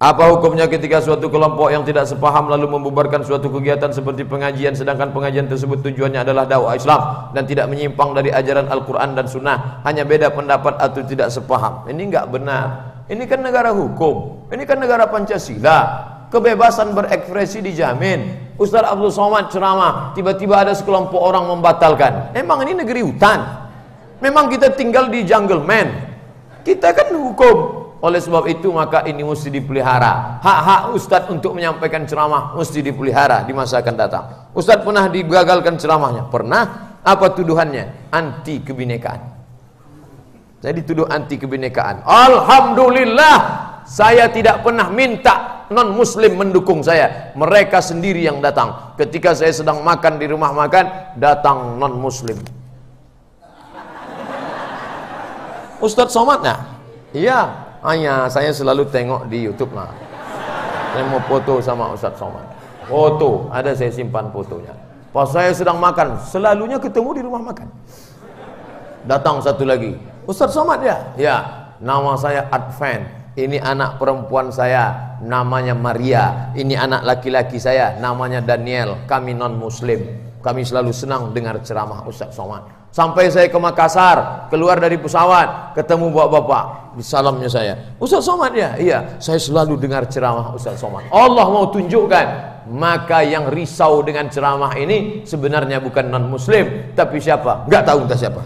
Apa hukumnya ketika suatu kelompok yang tidak sepaham lalu membubarkan suatu kegiatan seperti pengajian, sedangkan pengajian tersebut tujuannya adalah dakwah Islam dan tidak menyimpang dari ajaran Al-Quran dan Sunnah, hanya beda pendapat atau tidak sepaham? Ini enggak benar. Ini kan negara hukum, ini kan negara Pancasila, kebebasan berekspresi dijamin. Ustaz Abdul Somad ceramah, tiba-tiba ada sekelompok orang membatalkan. Emang ini negeri hutan? Memang kita tinggal di jungle man? Kita kan hukum. Oleh sebab itu maka ini mesti dipelihara. Hak-hak Ustadz untuk menyampaikan ceramah mesti dipelihara di masa akan datang. Ustadz pernah digagalkan ceramahnya? Pernah. Apa tuduhannya? Anti kebinekaan. Saya dituduh anti kebinekaan. Alhamdulillah, saya tidak pernah minta non muslim mendukung saya. Mereka sendiri yang datang. Ketika saya sedang makan di rumah makan, datang non muslim. Ustadz Somad nah? Iya. Hanya saya selalu tengok di YouTube lah. Saya mau foto sama Ustaz Somad. Foto, ada saya simpan fotonya. Pas saya sedang makan, selalunya ketemu di rumah makan. Datang satu lagi, Ustaz Somad ya? Ya, nama saya Advan. Ini anak perempuan saya, namanya Maria. Ini anak laki-laki saya, namanya Daniel. Kami non muslim. Kami selalu senang dengar ceramah Ustaz Somad. Sampai saya ke Makassar, keluar dari pesawat, ketemu bapak-bapak, disalamnya saya, Ustaz Somad ya? Iya, saya selalu dengar ceramah Ustaz Somad. Allah mau tunjukkan, maka yang risau dengan ceramah ini sebenarnya bukan non muslim, tapi siapa? Nggak tahu entah siapa.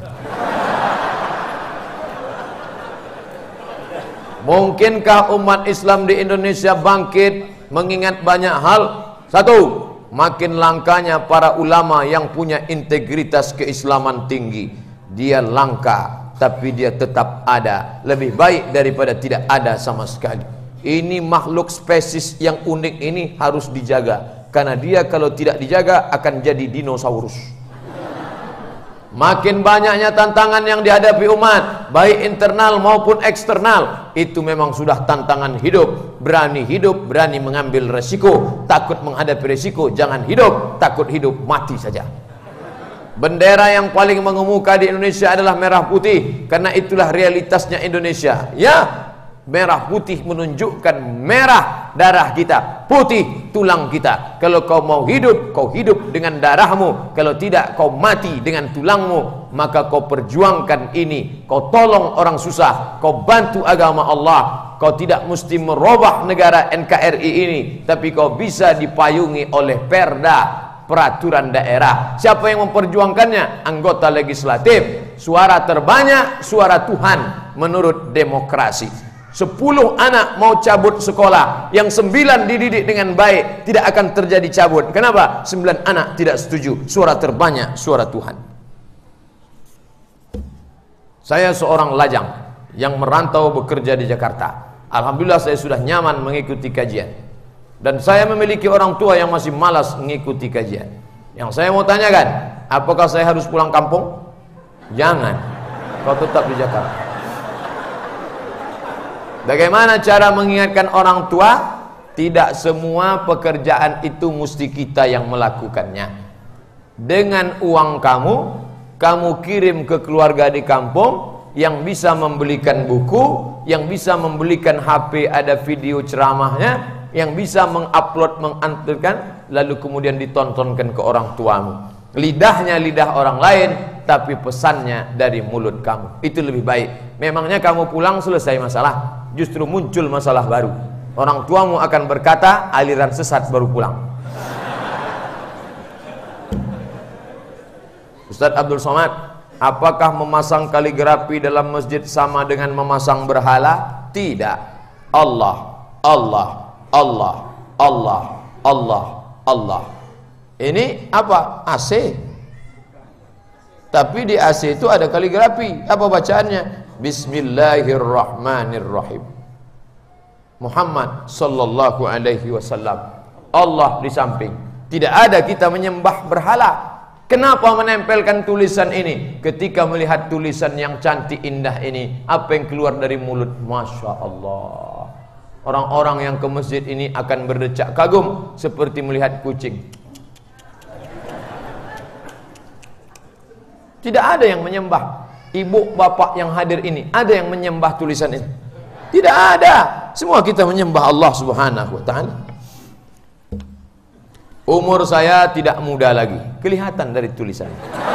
Mungkinkah umat Islam di Indonesia bangkit mengingat banyak hal? Satu, makin langkanya para ulama yang punya integritas keislaman tinggi. Dia langka, tapi dia tetap ada. Lebih baik daripada tidak ada sama sekali. Ini makhluk spesies yang unik ini harus dijaga, karena dia kalau tidak dijaga akan jadi dinosaurus. Makin banyaknya tantangan yang dihadapi umat, baik internal maupun eksternal, itu memang sudah tantangan hidup. Berani mengambil resiko. Takut menghadapi resiko, jangan hidup. Takut hidup, mati saja. Bendera yang paling mengemuka di Indonesia adalah merah putih, karena itulah realitasnya Indonesia. Ya, merah putih menunjukkan merah darah kita, putih tulang kita. Kalau kau mau hidup, kau hidup dengan darahmu. Kalau tidak, kau mati dengan tulangmu. Maka kau perjuangkan ini. Kau tolong orang susah, kau bantu agama Allah. Kau tidak mesti merubah negara NKRI ini, tapi kau bisa dipayungi oleh perda, peraturan daerah. Siapa yang memperjuangkannya? Anggota legislatif. Suara terbanyak, suara Tuhan menurut demokrasi. 10 anak mau cabut sekolah, yang 9 dididik dengan baik, tidak akan terjadi cabut. Kenapa? 9 anak tidak setuju. Suara terbanyak, suara Tuhan. Saya seorang lajang yang merantau bekerja di Jakarta. Alhamdulillah saya sudah nyaman mengikuti kajian. Dan saya memiliki orang tua yang masih malas mengikuti kajian. Yang saya mau tanyakan, apakah saya harus pulang kampung? Jangan. Kau tetap di Jakarta. Bagaimana cara mengingatkan orang tua? Tidak semua pekerjaan itu mesti kita yang melakukannya. Dengan uang kamu kirim ke keluarga di kampung yang bisa membelikan buku, yang bisa membelikan HP ada video ceramahnya, yang bisa mengupload, mengantarkan, lalu kemudian ditontonkan ke orang tuamu. Lidahnya lidah orang lain, tapi pesannya dari mulut kamu. Itu lebih baik. Memangnya kamu pulang selesai masalah, justru muncul masalah baru. Orang tuamu akan berkata, aliran sesat baru pulang. Ustaz Abdul Somad, apakah memasang kaligrafi dalam masjid sama dengan memasang berhala? Tidak. Allah, Allah, Allah, Allah, Allah, Allah. Ini apa? AC. Tapi di AC itu ada kaligrafi. Apa bacaannya? Bismillahirrahmanirrahim. Muhammad sallallahu alaihi wasallam. Allah di samping. Tidak ada kita menyembah berhala. Kenapa menempelkan tulisan ini? Ketika melihat tulisan yang cantik indah ini, apa yang keluar dari mulut? Masya Allah. Orang-orang yang ke masjid ini akan berdecak kagum seperti melihat kucing. Tidak ada yang menyembah. Ibu bapak yang hadir ini, ada yang menyembah tulisan ini? Tidak ada. Semua kita menyembah Allah Subhanahu wa taala. Umur saya tidak muda lagi, kelihatan dari tulisan.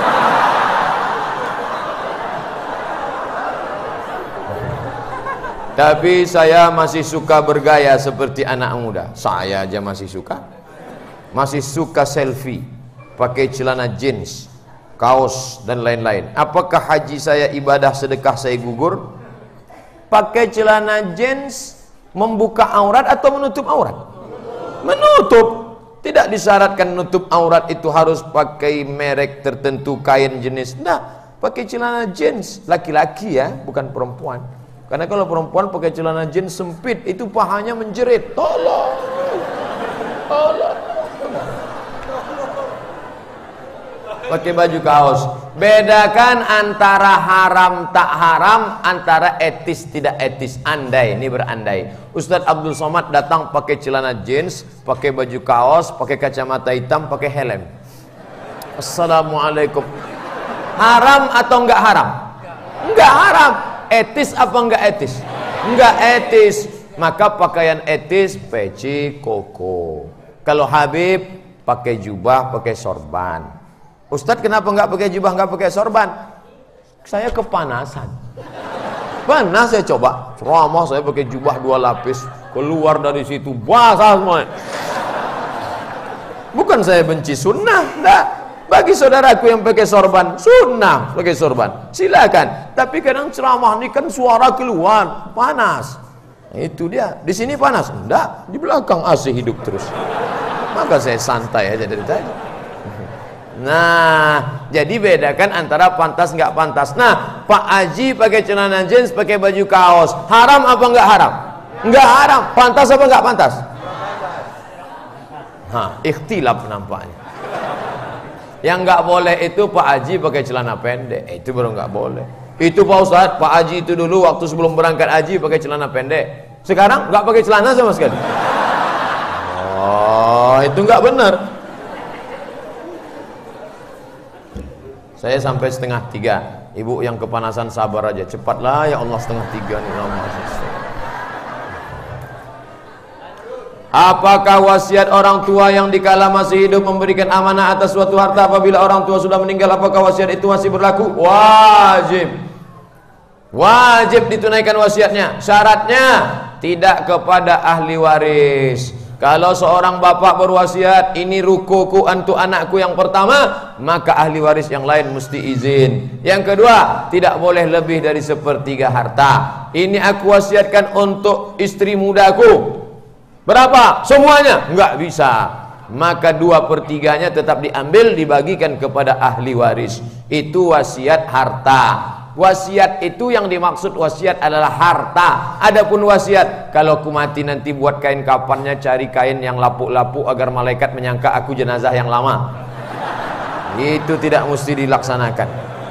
Tapi saya masih suka bergaya seperti anak muda. Saya aja masih suka. Masih suka selfie, pakai celana jeans, kaos dan lain-lain. Apakah haji saya ibadah, sedekah saya gugur? Pakai celana jeans membuka aurat atau menutup aurat? Menutup. Tidak disyaratkan menutup aurat itu harus pakai merek tertentu, kain jenis. Nah, pakai celana jeans laki-laki ya, bukan perempuan. Karena kalau perempuan pakai celana jeans sempit, itu pahanya menjerit. Tolong, tolong. Pakai baju kaos. Bedakan antara haram tak haram, antara etis tidak etis. Andai, ini berandai. Ustadz Abdul Somad datang pakai celana jeans, pakai baju kaos, pakai kacamata hitam, pakai helm. Assalamualaikum. Haram atau enggak haram? Enggak haram. Etis apa enggak etis? Enggak etis. Maka pakaian etis peci koko. Kalau Habib pakai jubah, pakai sorban. Ustadz kenapa enggak pakai jubah, enggak pakai sorban? Saya kepanasan. Panas saya coba. Ceramah saya pakai jubah 2 lapis, keluar dari situ basah semua. Bukan saya benci sunnah, enggak. Bagi saudaraku yang pakai sorban, sunnah pakai sorban, silakan. Tapi kadang ceramah ini kan suara keluar, panas. Itu dia. Di sini panas, enggak. Di belakang AC hidup terus. Maka saya santai aja dari tadi. Nah, jadi bedakan antara pantas nggak pantas. Nah, Pak Haji pakai celana jeans, pakai baju kaos, haram apa nggak haram? Nggak haram. Pantas apa nggak pantas? Ikhtilaf nampaknya. Yang nggak boleh itu Pak Haji pakai celana pendek, itu baru nggak boleh. Itu Pak Ustadz, Pak Haji itu dulu waktu sebelum berangkat haji pakai celana pendek. Sekarang nggak pakai celana sama sekali. Oh, itu nggak benar. Saya sampai 2:30. Ibu yang kepanasan sabar aja. Cepatlah ya Allah, 2:30 nih lama. Apakah wasiat orang tua yang dikala masih hidup memberikan amanah atas suatu harta apabila orang tua sudah meninggal, apakah wasiat itu masih berlaku? Wajib. Wajib ditunaikan wasiatnya. Syaratnya tidak kepada ahli waris. Kalau seorang bapak berwasiat, ini rukuku untuk anakku yang pertama, maka ahli waris yang lain mesti izin. Yang kedua, tidak boleh lebih dari 1/3 harta. Ini aku wasiatkan untuk istri mudaku. Berapa? Semuanya? Enggak bisa. Maka 2/3-nya tetap diambil, dibagikan kepada ahli waris. Itu wasiat harta. Wasiat itu yang dimaksud wasiat adalah harta. Adapun wasiat, kalau aku mati nanti buat kain kafannya, cari kain yang lapuk-lapuk agar malaikat menyangka aku jenazah yang lama, itu tidak mesti dilaksanakan.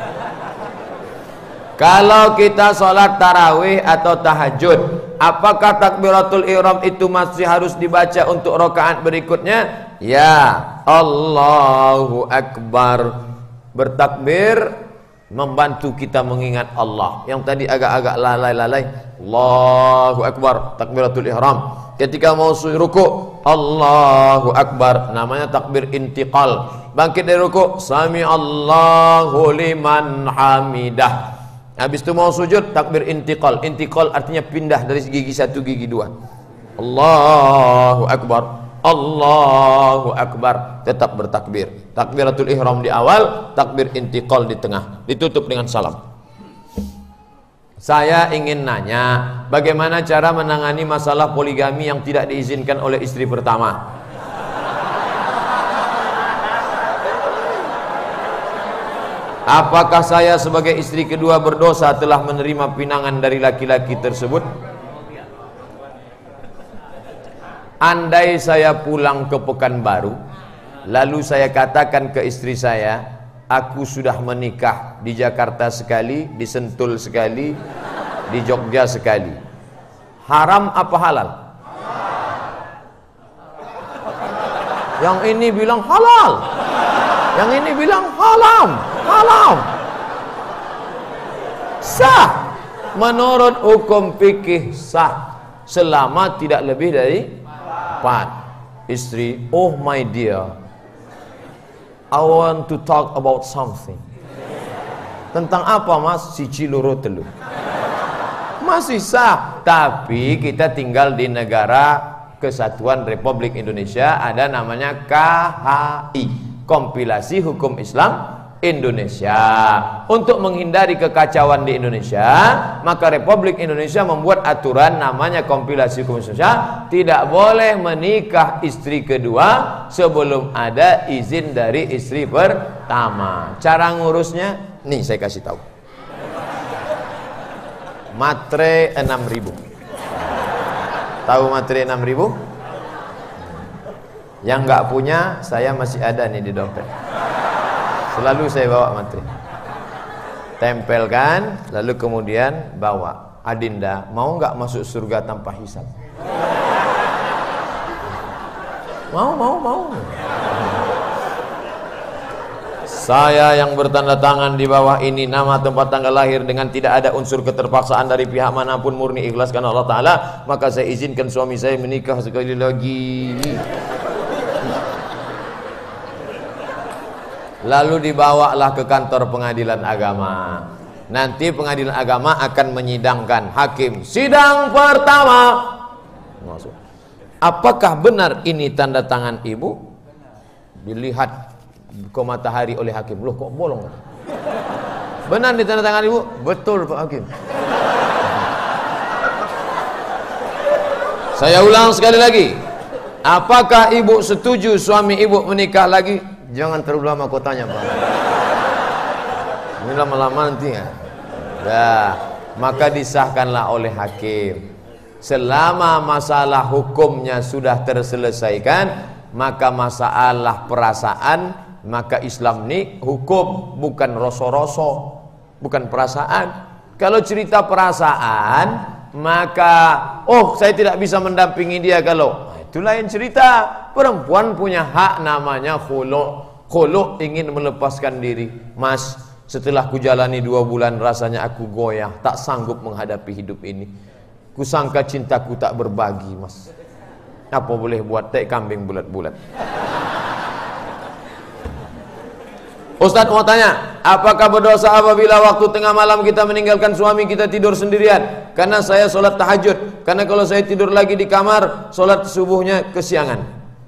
Kalau kita sholat tarawih atau tahajud, apakah takbiratul ihram itu masih harus dibaca untuk rakaat berikutnya? Ya, Allahu Akbar. Bertakbir membantu kita mengingat Allah. Yang tadi agak-agak lalai-lalai, Allahu Akbar, takbiratul ihram. Ketika mau ruku, Allahu Akbar, namanya takbir intiqal. Bangkit dari ruku, Sami Allahu liman hamidah. Habis itu mau sujud, takbir intiqal. Intiqal artinya pindah dari gigi 1 gigi 2. Allahu Akbar, Allahu Akbar, tetap bertakbir. Takbiratul ihram di awal, takbir intiqal di tengah, ditutup dengan salam. Saya ingin nanya, bagaimana cara menangani masalah poligami yang tidak diizinkan oleh istri pertama? Apakah saya sebagai istri kedua berdosa telah menerima pinangan dari laki-laki tersebut? Andai saya pulang ke Pekanbaru, lalu saya katakan ke istri saya, aku sudah menikah di Jakarta sekali, di Sentul sekali, di Jogja sekali. Haram apa halal? Yang ini bilang halal, yang ini bilang haram. Haram. Sah. Menurut hukum fikih sah. selama tidak lebih dari 4. Istri, oh my dear, I want to talk about something. Tentang apa mas? Siji loro telu. Masih sah. Tapi kita tinggal di negara Kesatuan Republik Indonesia, ada namanya KHI, Kompilasi Hukum Islam Indonesia. Untuk menghindari kekacauan di Indonesia, maka Republik Indonesia membuat aturan namanya Kompilasi Hukum Indonesia, tidak boleh menikah istri kedua sebelum ada izin dari istri pertama. Cara ngurusnya nih saya kasih tahu. Matre 6.000. Tahu matre 6.000? Yang nggak punya, saya masih ada nih di dompet. Selalu saya bawa matre. Tempelkan, lalu kemudian bawa. Adinda, mau nggak masuk surga tanpa hisab? Mau. Saya yang bertanda tangan di bawah ini, nama, tempat, tanggal lahir dengan tidak ada unsur keterpaksaan dari pihak manapun, murni ikhlas karena Allah Ta'ala, maka saya izinkan suami saya menikah sekali lagi. Lalu dibawalah ke kantor pengadilan agama. Nanti pengadilan agama akan menyidangkan. Hakim, sidang pertama. Masuk. Apakah benar ini tanda tangan ibu? Dilihat ke matahari oleh hakim. Loh kok bolong? Benar di tanda tangan ibu? Betul Pak Hakim. Saya ulang sekali lagi. Apakah ibu setuju suami ibu menikah lagi? Jangan terlalu lama kau tanya Pak. Ini lama-lama nanti ya. Dah, maka disahkanlah oleh hakim. Selama masalah hukumnya sudah terselesaikan, maka masalah perasaan, maka Islam ini hukum, bukan rasa-rasa, bukan perasaan. Kalau cerita perasaan, maka saya tidak bisa mendampingi dia kalau itu lain cerita. Perempuan punya hak namanya khulu'. Khulu' ingin melepaskan diri. Mas, setelah kujalani 2 bulan rasanya aku goyah, tak sanggup menghadapi hidup ini. Kusangka cintaku tak berbagi, mas. Apa boleh buat? Tek kambing bulat-bulat. Ustadz mau tanya, apakah berdosa apabila waktu tengah malam kita meninggalkan suami kita tidur sendirian? Karena saya sholat tahajud. Karena kalau saya tidur lagi di kamar, sholat subuhnya kesiangan.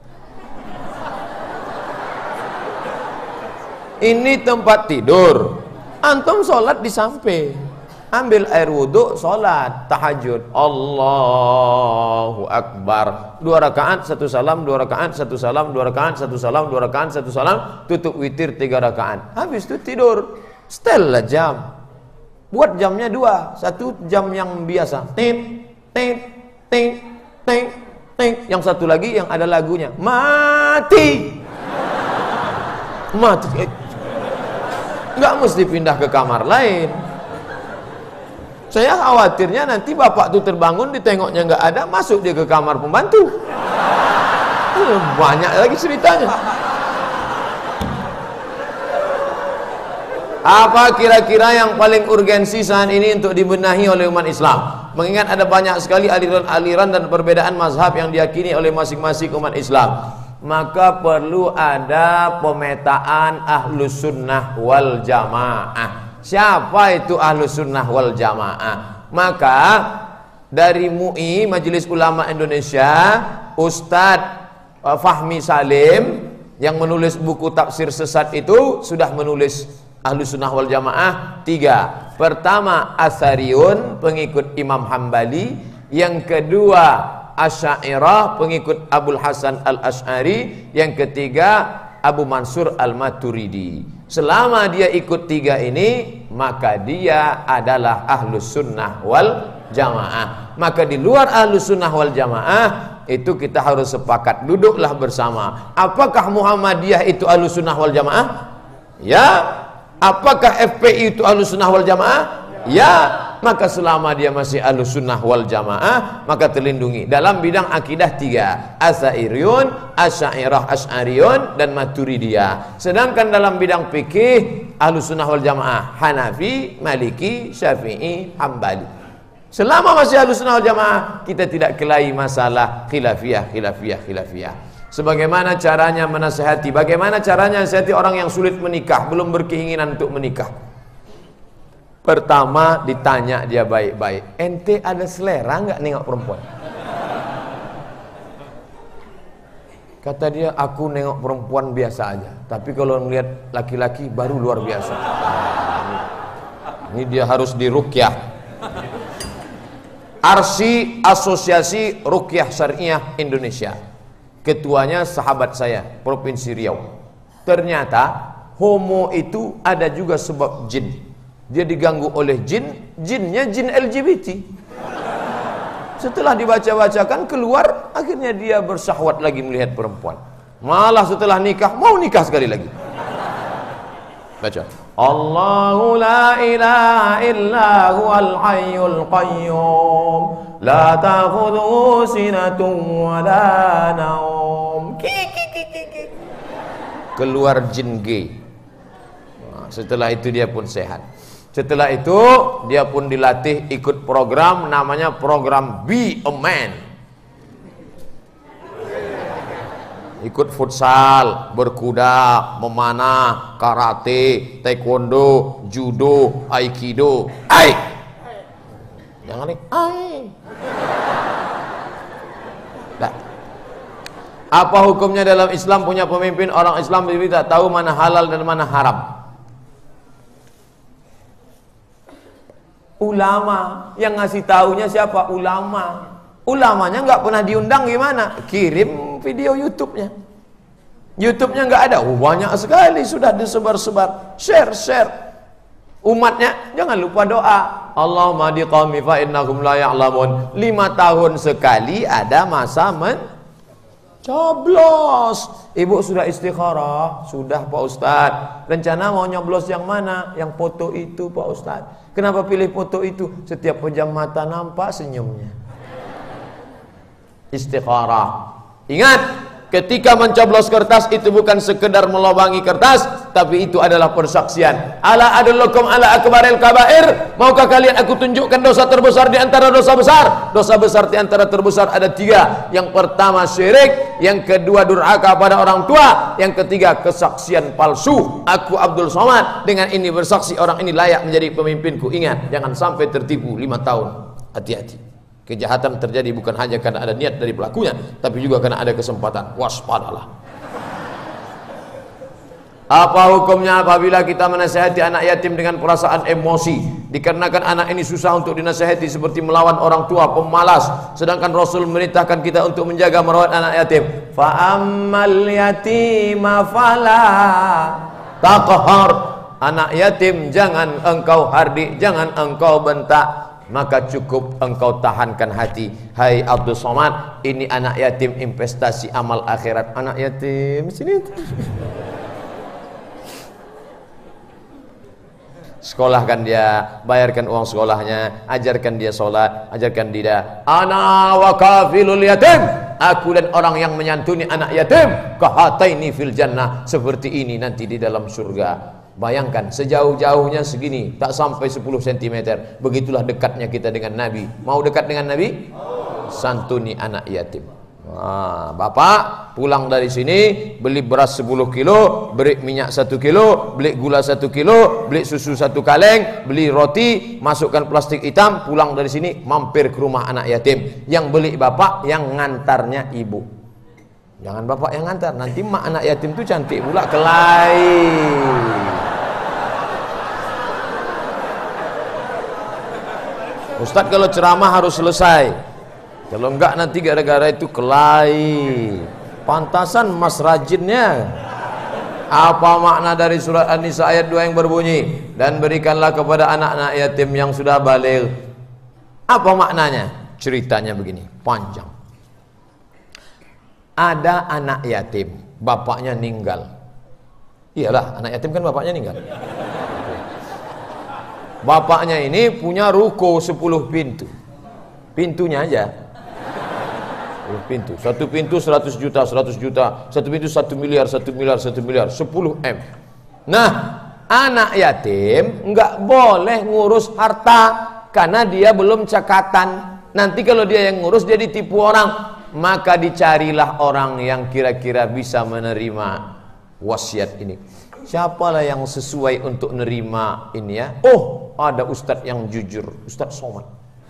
Ini tempat tidur. Antum sholat di samping. Ambil air wudhu, sholat tahajud. Allahu Akbar. 2 rakaat, 1 salam, 2 rakaat, 1 salam, 2 rakaat, 1 salam, 2 rakaat, 1 salam. Tutup witir 3 rakaat. Habis itu tidur. Setel lah jam. Buat jamnya 2. 1 jam yang biasa. Ting, ting, ting, ting, ting. Yang satu lagi yang ada lagunya. Mati. Mati. Nggak mesti pindah ke kamar lain. Saya khawatirnya nanti bapak tuh terbangun, ditengoknya nggak ada, masuk dia ke kamar pembantu. Banyak lagi ceritanya. Apa kira-kira yang paling urgensi saat ini untuk dibenahi oleh umat Islam? Mengingat ada banyak sekali aliran-aliran dan perbedaan mazhab yang diyakini oleh masing-masing umat Islam, maka perlu ada pemetaan Ahlus Sunnah wal Jamaah. Siapa itu Ahlus Sunnah wal Jamaah? Maka dari MUI, Majelis Ulama Indonesia, Ustadz Fahmi Salim yang menulis buku tafsir sesat itu sudah menulis Ahlus Sunnah wal Jamaah 3. Pertama Asy'ariyun, pengikut Imam Hambali. Yang kedua Asy'ariyah, pengikut Abul Hasan Al-Asy'ari. Yang ketiga Abu Mansur Al-Maturidi. Selama dia ikut 3 ini, maka dia adalah Ahlus Sunnah wal Jamaah. Maka di luar Ahlus Sunnah wal Jamaah itu kita harus sepakat, duduklah bersama. Apakah Muhammadiyah itu Ahlus Sunnah wal Jamaah? Ya. Apakah FPI itu Ahlus Sunnah wal Jamaah? Ya. Maka selama dia masih Ahlus Sunnah wal Jamaah, maka terlindungi. Dalam bidang akidah 3, Asy'ariyun, Asy'ariyah, Asy'ariyun, dan Maturidiyah. Sedangkan dalam bidang fikih, Ahlus Sunnah wal Jamaah Hanafi, Maliki, Syafi'i, Hambali. Selama masih Ahlussunnah wal Jamaah, kita tidak kelahi masalah khilafiyah. Sebagaimana caranya menasihati, bagaimana caranya menasihati orang yang sulit menikah, belum berkeinginan untuk menikah. Pertama ditanya dia baik-baik, ente ada selera nggak nengok perempuan? Kata dia, aku nengok perempuan biasa aja, tapi kalau melihat laki-laki baru luar biasa. Ini dia harus diruqyah. Arsi Asosiasi Ruqyah Syariah Indonesia, ketuanya sahabat saya, Provinsi Riau. Ternyata homo itu ada juga sebab jin. Dia diganggu oleh jin, jinnya jin LGBT. Setelah dibaca-bacakan keluar, akhirnya dia bersahwat lagi melihat perempuan. Malah setelah nikah, mau nikah sekali lagi. Baca. Allahu la ilaha illa huwal hayyul qayyum la ta'khudhuhu sinatun wa la naum. Keluar jin gay. Nah, setelah itu dia pun sehat. Setelah itu dia pun dilatih ikut program namanya program Be a Man. Ikut futsal, berkuda, memanah, karate, taekwondo, judo, aikido. Ai. Jangan nih. Ai. Nah. Apa hukumnya dalam Islam punya pemimpin orang Islam tidak tahu mana halal dan mana haram? Ulama yang ngasih taunya siapa? Ulama. Ulamanya nggak pernah diundang gimana? Kirim video YouTube-nya. YouTube-nya nggak ada. Banyak sekali sudah disebar-sebar. Share. Umatnya jangan lupa doa. Allahumma hdi qaumi fa innahum la ya'lamun. 5 tahun sekali ada masa mencoblos. Ibu sudah istikharah? Sudah Pak Ustadz. Rencana mau nyoblos yang mana? Yang foto itu Pak Ustadz. Kenapa pilih foto itu? Setiap pejam mata nampak senyumnya. Istikharah. Ingat, ketika mencoblos kertas itu bukan sekedar melobangi kertas, tapi itu adalah persaksian. Ala adullukum ala akbaril kabair. Maukah kalian aku tunjukkan dosa terbesar di antara dosa besar? Dosa besar di antara terbesar ada 3. Yang pertama syirik, yang kedua durhaka pada orang tua, yang ketiga kesaksian palsu. Aku Abdul Somad dengan ini bersaksi orang ini layak menjadi pemimpinku. Ingat, jangan sampai tertipu 5 tahun. Hati-hati. Kejahatan terjadi bukan hanya karena ada niat dari pelakunya, tapi juga karena ada kesempatan. Waspadalah. Apa hukumnya apabila kita menasihati anak yatim dengan perasaan emosi, dikarenakan anak ini susah untuk dinasihati seperti melawan orang tua, pemalas, sedangkan Rasul memerintahkan kita untuk menjaga merawat anak yatim. Fa ammal yatima fala taqhar. Anak yatim jangan engkau hardik, jangan engkau bentak, maka cukup engkau tahankan hati. Hai Abdul Somad, ini anak yatim investasi amal akhirat. Anak yatim sini. Sekolahkan dia, bayarkan uang sekolahnya, ajarkan dia sholat, ajarkan dia ana wa kafilul yatim, aku dan orang yang menyantuni anak yatim kahataini fil jannah, seperti ini nanti di dalam surga. Bayangkan sejauh-jauhnya segini, tak sampai 10 cm. Begitulah dekatnya kita dengan Nabi. Mau dekat dengan Nabi? Santuni anak yatim. Nah, bapak pulang dari sini beli beras 10 kilo, beli minyak 1 kilo, beli gula 1 kilo, beli susu 1 kaleng, beli roti, masukkan plastik hitam, pulang dari sini mampir ke rumah anak yatim. Yang beli bapak, yang ngantarnya ibu. Jangan bapak yang ngantar, nanti mak anak yatim itu cantik pula kelahi. Ustadz kalau ceramah harus selesai, kalau enggak nanti gara-gara itu kelahi. Pantasan mas rajinnya. Apa makna dari surat An-Nisa ayat 2 yang berbunyi, dan berikanlah kepada anak-anak yatim yang sudah baligh? Apa maknanya? Ceritanya begini, panjang. Ada anak yatim, bapaknya meninggal. Iyalah, anak yatim kan bapaknya meninggal. Bapaknya ini punya ruko 10 pintu. Pintunya aja 10 pintu. Satu pintu 100 juta, 100 juta. Satu pintu 1 miliar, 1 miliar, 1 miliar, 10 M. Nah, anak yatim nggak boleh ngurus harta. karena dia belum cekatan. Nanti kalau dia yang ngurus, dia ditipu orang. Maka dicarilah orang yang kira-kira bisa menerima wasiat ini. Siapalah yang sesuai untuk menerima ini ya? Oh, ada ustadz yang jujur, Ustadz Somad.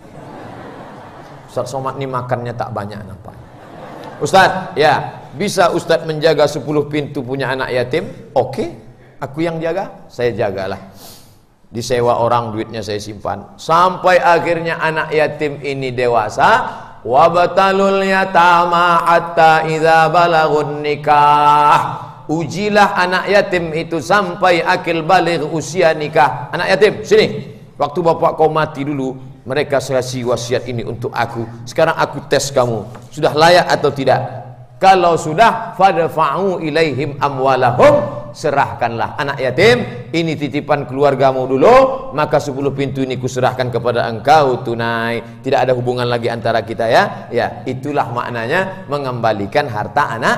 Ustadz Somad ini makannya tak banyak nampak. Ustadz, ya, bisa Ustadz menjaga 10 pintu punya anak yatim? Oke, aku yang jaga, saya jagalah. Disewa orang, duitnya saya simpan. Sampai akhirnya anak yatim ini dewasa. Wabtalul yatama hatta idza balagun nikah. Ujilah anak yatim itu sampai akil baligh usia nikah. Anak yatim, sini. Waktu bapak kau mati dulu, mereka kasih wasiat ini untuk aku. Sekarang aku tes kamu, sudah layak atau tidak? Kalau sudah, fadfa'u ilaihim amwalahum, serahkanlah anak yatim ini titipan keluargamu dulu, maka 10 pintu ini kuserahkan kepada engkau tunai. Tidak ada hubungan lagi antara kita ya. Ya, itulah maknanya mengembalikan harta anak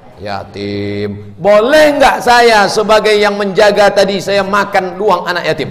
yatim. Boleh nggak saya sebagai yang menjaga tadi saya makan uang anak yatim?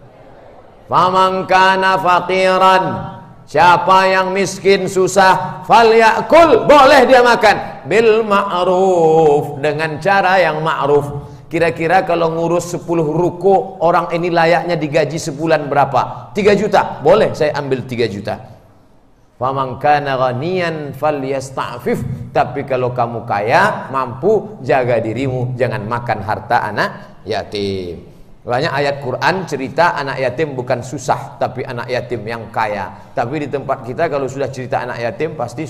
Faman kana faqiran, siapa yang miskin susah, falyakul, boleh dia makan bil ma'ruf, dengan cara yang ma'ruf. Kira-kira kalau ngurus 10 ruko, orang ini layaknya digaji sebulan berapa? 3 juta, boleh saya ambil 3 juta. Faman kana ghaniyan falyasta'fif, tapi kalau kamu kaya, mampu, jaga dirimu, jangan makan harta anak yatim. Banyak ayat Quran cerita anak yatim bukan susah, tapi anak yatim yang kaya. Tapi di tempat kita kalau sudah cerita anak yatim pasti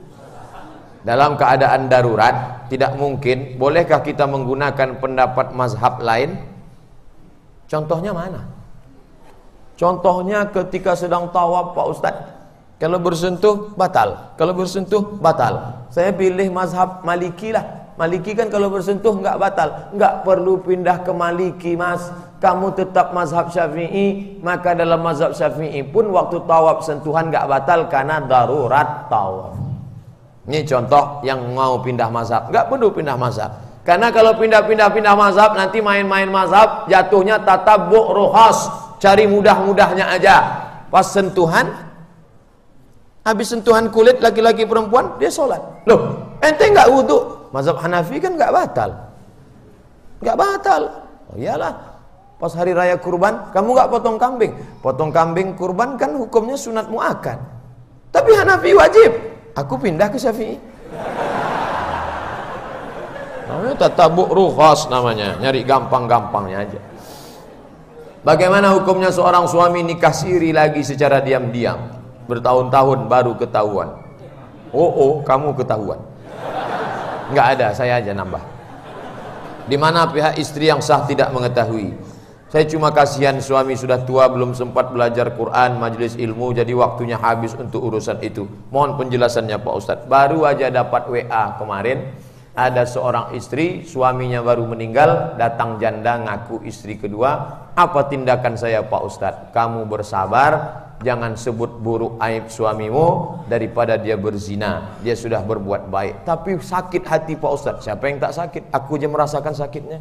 dalam keadaan darurat, tidak mungkin. Bolehkah kita menggunakan pendapat mazhab lain? Contohnya mana? Contohnya ketika sedang tawaf Pak Ustadz, kalau bersentuh batal, kalau bersentuh batal. Saya pilih mazhab Maliki lah. Maliki kan kalau bersentuh nggak batal, nggak perlu pindah ke Maliki mas. Kamu tetap mazhab Syafi'i, maka dalam mazhab Syafi'i pun waktu tawaf sentuhan nggak batal karena darurat tawaf. Ini contoh yang mau pindah mazhab, nggak perlu pindah mazhab. Karena kalau pindah mazhab nanti main-main mazhab, jatuhnya tatabbu' rukhas, cari mudah-mudahnya aja. Pas sentuhan, habis sentuhan kulit laki-laki perempuan dia sholat. Loh, ente nggak wudu? Mazhab Hanafi kan nggak batal, nggak batal. Oh iyalah, pas hari raya kurban kamu nggak potong kambing. Potong kambing kurban kan hukumnya sunat muakkad. Tapi Hanafi wajib. Aku pindah ke Syafi'i. Namanya tatabbu' rukhas namanya, nyari gampang-gampangnya aja. Bagaimana hukumnya seorang suami nikah siri lagi secara diam-diam, bertahun-tahun baru ketahuan? Oh, kamu ketahuan. Nggak ada, saya aja nambah. Di mana pihak istri yang sah tidak mengetahui? Saya cuma kasihan suami sudah tua, belum sempat belajar Quran, majelis ilmu, jadi waktunya habis untuk urusan itu. Mohon penjelasannya Pak Ustadz. Baru aja dapat WA kemarin, ada seorang istri, suaminya baru meninggal, datang janda ngaku istri kedua. Apa tindakan saya Pak Ustadz? Kamu bersabar, jangan sebut buruk aib suamimu daripada dia berzina. Dia sudah berbuat baik. Tapi sakit hati Pak Ustadz. Siapa yang tak sakit? Aku aja merasakan sakitnya.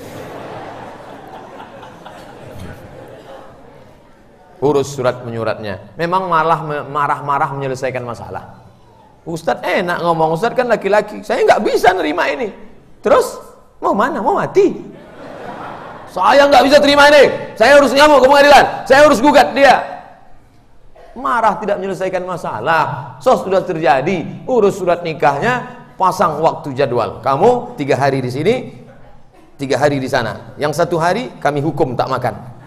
Urus surat menyuratnya. Memang marah-marah menyelesaikan masalah. Ustadz enak ngomong, Ustadz kan laki-laki. Saya nggak bisa nerima ini. Terus mau mana? Mau mati? Saya nggak bisa terima ini. Saya harus ngamuk ke pengadilan. Saya harus gugat dia. Marah tidak menyelesaikan masalah. Sudah terjadi. Urus surat nikahnya, pasang waktu jadwal. Kamu 3 hari di sini, 3 hari di sana. Yang 1 hari kami hukum tak makan.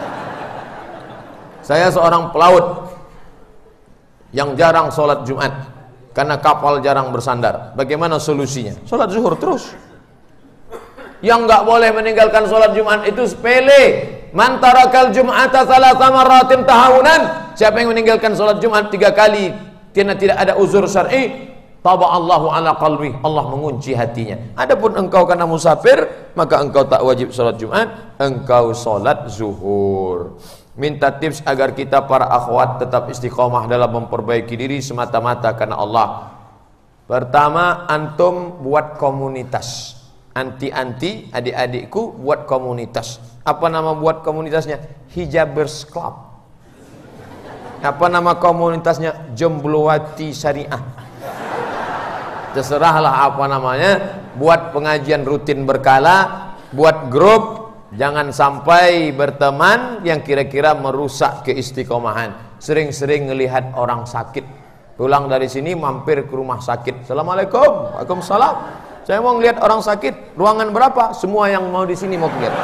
Saya seorang pelaut yang jarang sholat Jumat karena kapal jarang bersandar. Bagaimana solusinya? Sholat zuhur terus. Yang nggak boleh meninggalkan sholat Jumat itu sepele. Man tarakal jum'ata thalatha marratin tahawunan. Siapa yang meninggalkan sholat Jumat 3 kali karena tidak ada uzur syar'i, taba'allahu ala qalbi, Allah mengunci hatinya. Adapun engkau karena musafir, maka engkau tak wajib sholat Jumat, engkau sholat zuhur. Minta tips agar kita para akhwat tetap istiqomah dalam memperbaiki diri semata-mata karena Allah. Pertama, antum buat komunitas. Anti-anti adik-adikku buat komunitas. Apa nama buat komunitasnya? Hijabers Club. Apa nama komunitasnya? Jomblowati Syariah. Terserahlah apa namanya. Buat pengajian rutin berkala, buat grup. Jangan sampai berteman yang kira-kira merusak keistiqomahan. Sering-sering ngelihat orang sakit, pulang dari sini mampir ke rumah sakit. Assalamualaikum. Waalaikumsalam. Saya mau ngelihat orang sakit. Ruangan berapa? Semua yang mau di sini mau lihat.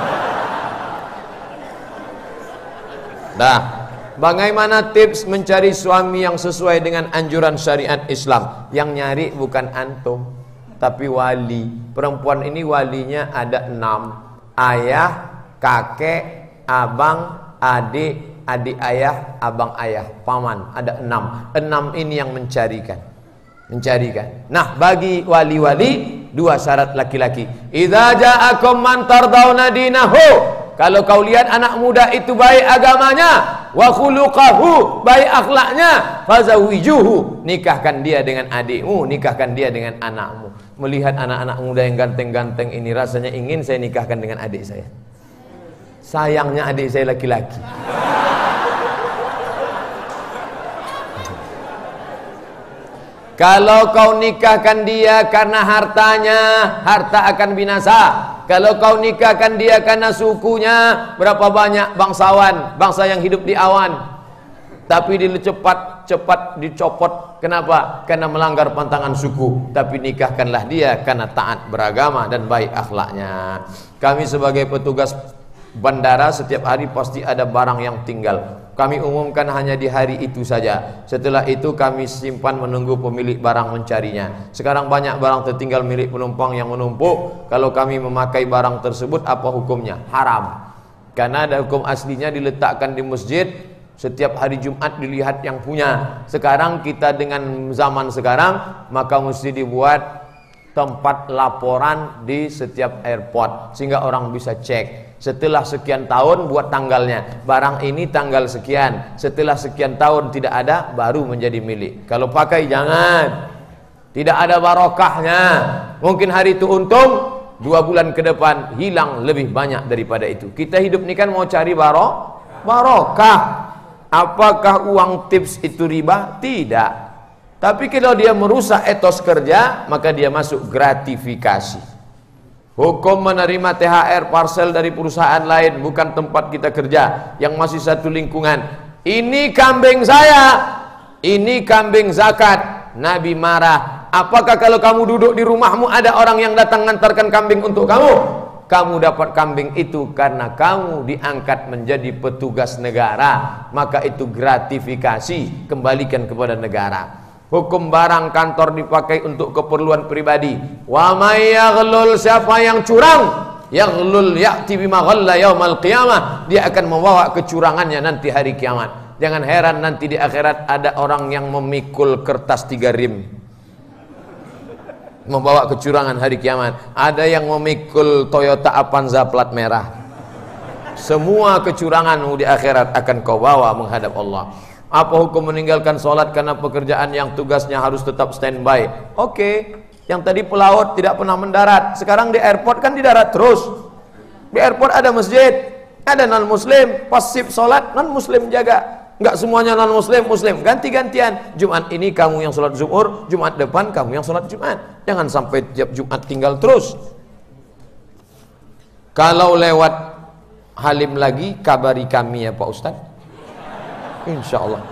Nah, bagaimana tips mencari suami yang sesuai dengan anjuran syariat Islam? Yang nyari bukan antum, tapi wali. Perempuan ini walinya ada 6. Ayah, kakek, abang, adik, adik ayah, abang ayah, paman. Ada 6. 6 ini yang mencarikan. Nah, bagi wali-wali 2 syarat laki-laki. Idza ja'akum man tardawna dinahu. Kalau kau lihat anak muda itu baik agamanya, wa khuluquhu, baik akhlaknya, fazawijuhu, nikahkan dia dengan adikmu, nikahkan dia dengan anakmu. Melihat anak-anak muda yang ganteng-ganteng ini, rasanya ingin saya nikahkan dengan adik saya. Sayangnya adik saya laki-laki. Kalau kau nikahkan dia karena hartanya, harta akan binasa. Kalau kau nikahkan dia karena sukunya, berapa banyak bangsawan, bangsa yang hidup di awan, tapi cepat dicopot. Kenapa? Karena melanggar pantangan suku. Tapi nikahkanlah dia karena taat beragama dan baik akhlaknya. Kami sebagai petugas bandara setiap hari pasti ada barang yang tinggal. Kami umumkan hanya di hari itu saja. Setelah itu kami simpan menunggu pemilik barang mencarinya. Sekarang banyak barang tertinggal milik penumpang yang menumpuk. Kalau kami memakai barang tersebut, apa hukumnya? Haram. Karena ada hukum aslinya diletakkan di masjid. Setiap hari Jumat dilihat yang punya. Sekarang kita dengan zaman sekarang, maka mesti dibuat tempat laporan di setiap airport sehingga orang bisa cek. Setelah sekian tahun buat tanggalnya, barang ini tanggal sekian, setelah sekian tahun tidak ada, baru menjadi milik. Kalau pakai jangan, tidak ada barokahnya. Mungkin hari itu untung, 2 bulan ke depan hilang lebih banyak daripada itu. Kita hidup ini kan mau cari barokah. Apakah uang tips itu riba? Tidak. Tapi kalau dia merusak etos kerja, maka dia masuk gratifikasi. Hukum menerima THR parcel dari perusahaan lain, bukan tempat kita kerja, yang masih satu lingkungan. Ini kambing saya, ini kambing zakat. Nabi marah. Apakah kalau kamu duduk di rumahmu ada orang yang datang mengantarkan kambing untuk kamu? Kamu dapat kambing itu karena kamu diangkat menjadi petugas negara, maka itu gratifikasi, kembalikan kepada negara. Hukum barang kantor dipakai untuk keperluan pribadi. Wa may yaghlul, siapa yang curang, yaghlul ya'ti bima ghalla yaumal qiyamah, dia akan membawa kecurangannya nanti hari kiamat. Jangan heran nanti di akhirat ada orang yang memikul kertas 3 rim, membawa kecurangan hari kiamat. Ada yang memikul Toyota Avanza plat merah. Semua kecuranganmu di akhirat akan kau bawa menghadap Allah. Apa hukum meninggalkan sholat karena pekerjaan yang tugasnya harus tetap standby? Oke, yang tadi pelaut tidak pernah mendarat, sekarang di airport kan di darat terus. Di airport ada masjid, ada non muslim, pas shift sholat non muslim jaga. Enggak semuanya non muslim, muslim, ganti-gantian. Jumat ini kamu yang sholat zuhur, Jumat depan kamu yang sholat Jumat. Jangan sampai tiap Jumat tinggal terus. Kalau lewat Halim lagi, kabari kami ya Pak Ustadz. Insya Allah.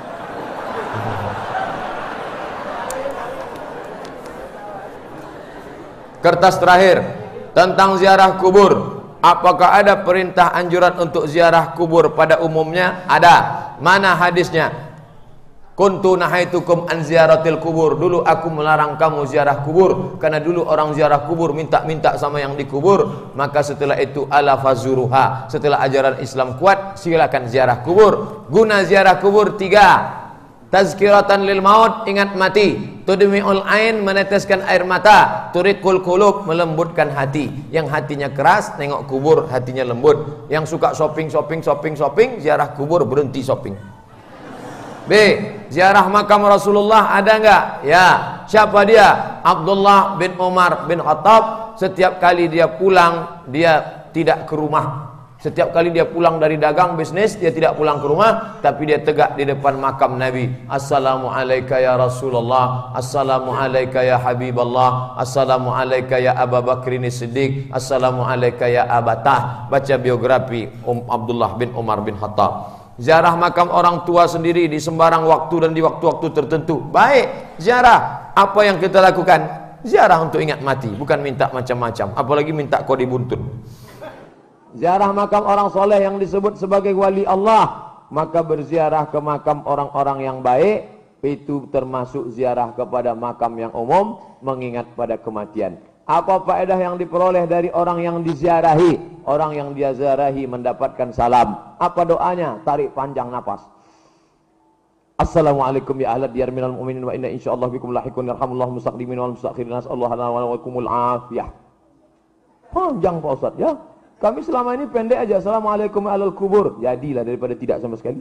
Kertas terakhir tentang ziarah kubur. Apakah ada perintah anjuran untuk ziarah kubur pada umumnya? Ada. Mana hadisnya? Kuntu nahaitukum an ziaratil kubur. Dulu aku melarang kamu ziarah kubur, karena dulu orang ziarah kubur minta-minta sama yang dikubur. Maka setelah itu ala fazuruha, setelah ajaran Islam kuat, silakan ziarah kubur. Guna ziarah kubur 3. Tazkiratan lil maut, ingat mati. Tudmi'ul ain, meneteskan air mata. Turiqul qulub, melembutkan hati. Yang hatinya keras, nengok kubur hatinya lembut. Yang suka shopping, ziarah kubur berhenti shopping. B. Ziarah makam Rasulullah ada enggak? Ya. Siapa dia? Abdullah bin Umar bin Khattab. Setiap kali dia pulang, dia tidak ke rumah. Setiap kali dia pulang dari dagang bisnis, dia tidak pulang ke rumah, tapi dia tegak di depan makam Nabi. Assalamualaikum ya Rasulullah, Assalamualaikum ya Habiballah, Assalamualaikum ya Abu Bakrin Siddiq, Assalamualaikum ya Abatah. Baca biografi Abdullah bin Umar bin Khattab. Ziarah makam orang tua sendiri di sembarang waktu dan di waktu-waktu tertentu. Baik, ziarah. Apa yang kita lakukan? Ziarah untuk ingat mati, bukan minta macam-macam, apalagi minta kau dibuntut. Ziarah makam orang soleh yang disebut sebagai wali Allah, maka berziarah ke makam orang-orang yang baik, itu termasuk ziarah kepada makam yang umum, mengingat pada kematian. Apa faedah yang diperoleh dari orang yang diziarahi? Orang yang dia ziarahi mendapatkan salam. Apa doanya? Tarik panjang napas. Assalamualaikum ya ahlad diyar minal mu'minin wa inna insyaallah bikum lahikun yarhamullahu mustaqdimin wal mustakhirin nas'allahu lana wa lakumul afiyah. Panjang Pak Ustaz ya. Kami selama ini pendek aja. Assalamualaikum alal kubur. Jadilah daripada tidak sama sekali.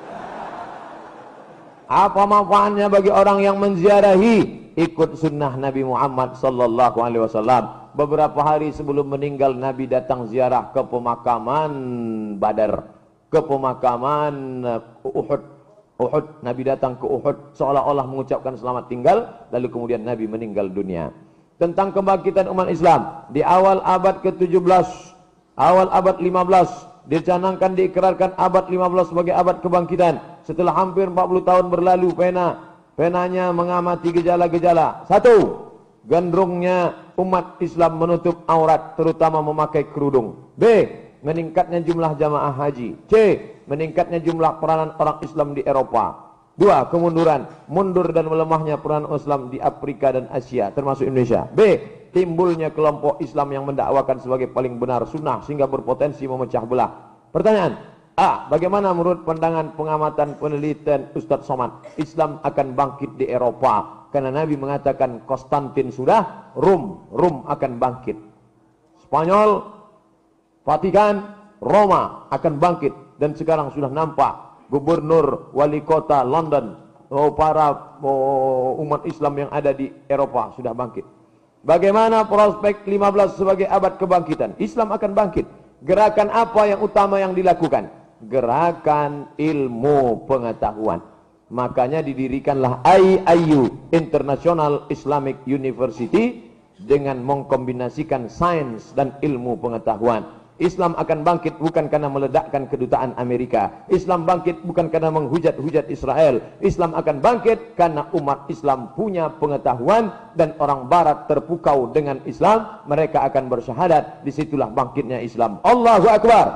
Apa manfaatnya bagi orang yang menziarahi? Ikut sunnah Nabi Muhammad sallallahu alaihi wasallam. Beberapa hari sebelum meninggal Nabi datang ziarah ke pemakaman Badar, ke pemakaman Uhud. Nabi datang ke Uhud seolah-olah mengucapkan selamat tinggal, lalu kemudian Nabi meninggal dunia. Tentang kebangkitan umat Islam di awal abad ke-17, awal abad 15, dicanangkan diikrarkan abad 15 sebagai abad kebangkitan. Setelah hampir 40 tahun berlalu, penanya mengamati gejala-gejala. 1. Gandrungnya umat Islam menutup aurat, terutama memakai kerudung. B. Meningkatnya jumlah jamaah haji. C. Meningkatnya jumlah peranan orang Islam di Eropa. 2. Kemunduran, mundur dan melemahnya peranan Islam di Afrika dan Asia, termasuk Indonesia. B. Timbulnya kelompok Islam yang mendakwakan sebagai paling benar sunnah sehingga berpotensi memecah belah. Pertanyaan A. Bagaimana menurut pandangan pengamatan penelitian Ustadz Somad, Islam akan bangkit di Eropa? Karena Nabi mengatakan Konstantin sudah, Rum akan bangkit. Spanyol, Vatikan, Roma akan bangkit. Dan sekarang sudah nampak gubernur, wali kota London, para umat Islam yang ada di Eropa sudah bangkit. Bagaimana prospek 15 sebagai abad kebangkitan? Islam akan bangkit. Gerakan apa yang utama yang dilakukan? Gerakan ilmu pengetahuan. Makanya didirikanlah IIU, International Islamic University, dengan mengkombinasikan sains dan ilmu pengetahuan. Islam akan bangkit bukan karena meledakkan kedutaan Amerika. Islam bangkit bukan karena menghujat-hujat Israel. Islam akan bangkit karena umat Islam punya pengetahuan dan orang barat terpukau dengan Islam. Mereka akan bersyahadat. Disitulah bangkitnya Islam. Allahu Akbar.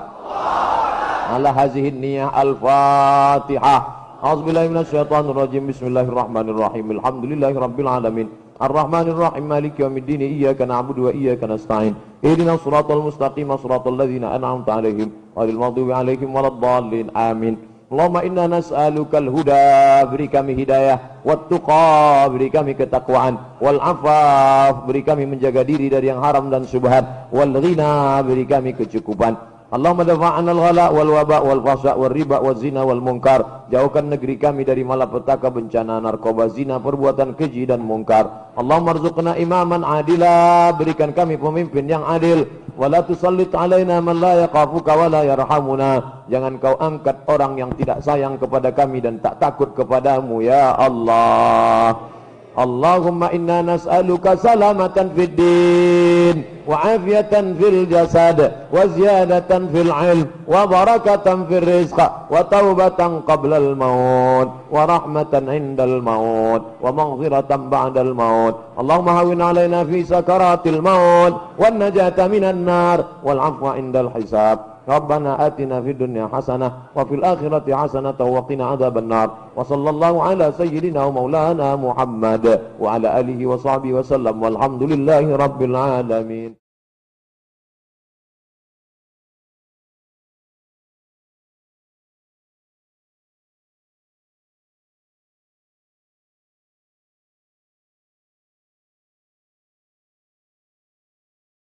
Ala hazihin niyah al-Fatihah. A'udzubillahi minasyaitonirrajim. Bismillahirrahmanirrahim. Alhamdulillahirabbil alamin. Ar-Rahmanir-Rahim. Maliki yaumiddin. Iyyaka na'budu wa iyyaka nasta'in. Ihdinas siratal mustaqim, siratal ladzina an'amta 'alaihim ghairil maghdubi 'alaihim waladdallin. Amin. Allahumma inna nas'alukal huda, beri kami hidayah, wat tuqa, beri kami ketakwaan, wal afaf, beri kami menjaga diri dari yang haram dan syubhat, wal ghina, beri kami kecukupan. Allahumma dafa'an al-ghala wal waba wal fahsya wal riba wal zina wal munkar. Jauhkan negeri kami dari malapetaka, bencana, narkoba, zina, perbuatan keji dan munkar. Allahumma arzuqna imaman adila, berikan kami pemimpin yang adil. Wala tusallit alaina man la yaqafuka wa la yarhamuna. Jangan kau angkat orang yang tidak sayang kepada kami dan tak takut kepadamu ya Allah. Allahumma inna nas'aluka salamatan fid din wa afiyatan fil jasad wa ziyadatan fil ilm wa barakatan fil rizq wa taubatan qabla al maut wa rahmatan indal maut wa maghfiratan ba'dal maut. Allahumma hawwin alaina fi sakaratil maut wan najata minan nar wal afwa indal hisab. Rabbana atina fid dunya hasanah wa fil akhirati hasanah wa qina adzaban nar. Wa sallallahu ala sayyidina wa maulana Muhammad wa ala alihi wa sahbihi wa sallam walhamdulillahi rabbil alamin.